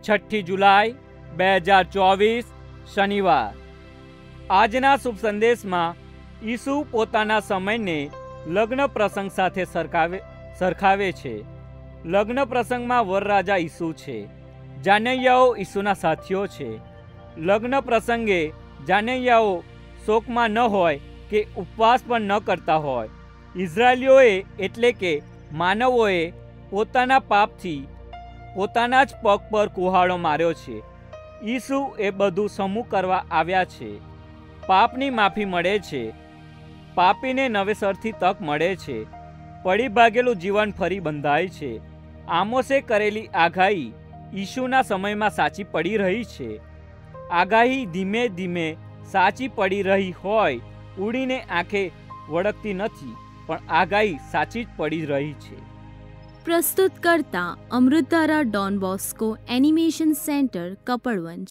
6 जुलाई 2024 शनिवार। આજના શુભ સંદેશમાં ઈસુ પોતાના સમયને લગ્ન પ્રસંગ સાથે સરખાવે છે। લગ્ન પ્રસંગમાં વરરાજા ઈસુ છે, જાનૈયાઓ ઈસુના સાથીઓ છે। લગ્ન પ્રસંગે જાનૈયાઓ શોકમાં ન હોય કે ઉપવાસ પણ ન કરતા હોય। ઇઝરાયલીઓએ એટલે કે માનવોએ પોતાના પાપથી પોતાના જ પગ પર કુહાડો માર્યો છે। ઈસુ એ બધું સમૂહ કરવા આવ્યા છે। પાપની માફી મળે છે, પાપીને નવેસરથી તક મળે છે, પડી ભાગેલું જીવન ફરી બંધાય છે। આમોસે કરેલી આગાહી ઈસુના સમયમાં સાચી પડી રહી છે। આગાહી ધીમે ધીમે સાચી પડી રહી હોય, ઉડીને આંખે વળગતી નથી, પણ આગાહી સાચી જ પડી રહી છે। પ્રસ્તુત કરતા Amritdhara Don Bosco animation centre Kapadvanj.